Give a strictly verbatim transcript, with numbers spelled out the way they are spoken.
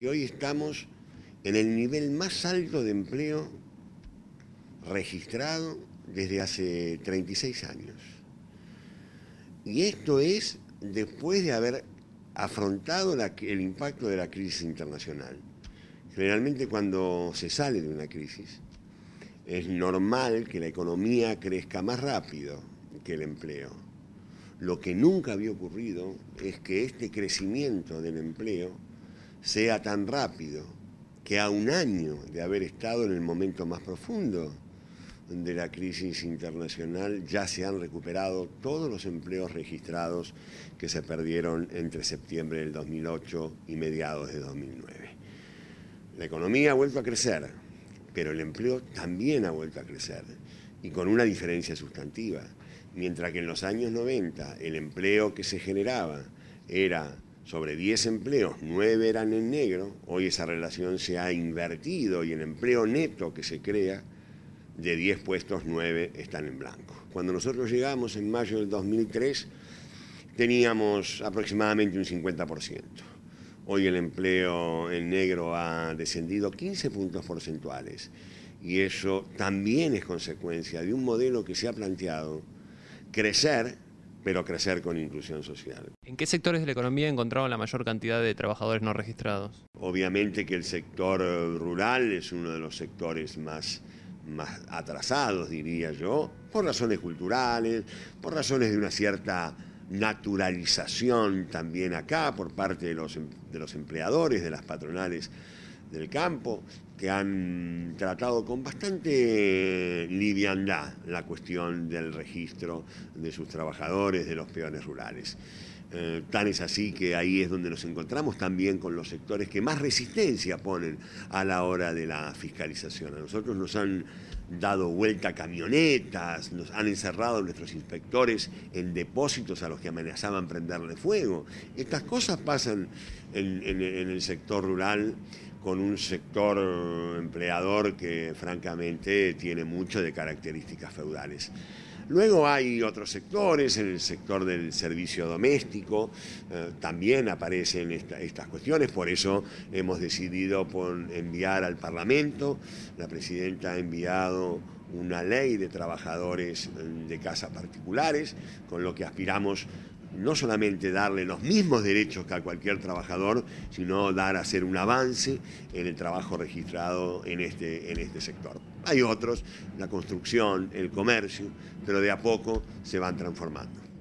Y hoy estamos en el nivel más alto de empleo registrado desde hace treinta y seis años. Y esto es después de haber afrontado la, el impacto de la crisis internacional. Generalmente cuando se sale de una crisis, es normal que la economía crezca más rápido que el empleo. Lo que nunca había ocurrido es que este crecimiento del empleo sea tan rápido que a un año de haber estado en el momento más profundo de la crisis internacional ya se han recuperado todos los empleos registrados que se perdieron entre septiembre del dos mil ocho y mediados de dos mil nueve. La economía ha vuelto a crecer, pero el empleo también ha vuelto a crecer, y con una diferencia sustantiva. Mientras que en los años noventa el empleo que se generaba era sobre diez empleos, nueve eran en negro, hoy esa relación se ha invertido y el empleo neto que se crea, de diez puestos, nueve están en blanco. Cuando nosotros llegamos en mayo del dos mil tres, teníamos aproximadamente un cincuenta por ciento. Hoy el empleo en negro ha descendido quince puntos porcentuales y eso también es consecuencia de un modelo que se ha planteado crecer, pero crecer con inclusión social. ¿En qué sectores de la economía encontraron la mayor cantidad de trabajadores no registrados? Obviamente que el sector rural es uno de los sectores más, más atrasados, diría yo, por razones culturales, por razones de una cierta naturalización también acá por parte de los, de los empleadores, de las patronales del campo, que han tratado con bastante liviandad la cuestión del registro de sus trabajadores, de los peones rurales. Eh, tan es así que ahí es donde nos encontramos también con los sectores que más resistencia ponen a la hora de la fiscalización. A nosotros nos han dado vuelta camionetas, nos han encerrado nuestros inspectores en depósitos a los que amenazaban prenderle fuego. Estas cosas pasan en, en, en el sector rural, con un sector empleador que francamente tiene mucho de características feudales. Luego hay otros sectores, en el sector del servicio doméstico, eh, también aparecen esta, estas cuestiones, por eso hemos decidido por enviar al Parlamento, la Presidenta ha enviado una ley de trabajadores de casas particulares, con lo que aspiramos no solamente darle los mismos derechos que a cualquier trabajador, sino dar a hacer un avance en el trabajo registrado en este, en este sector. Hay otros, la construcción, el comercio, pero de a poco se van transformando.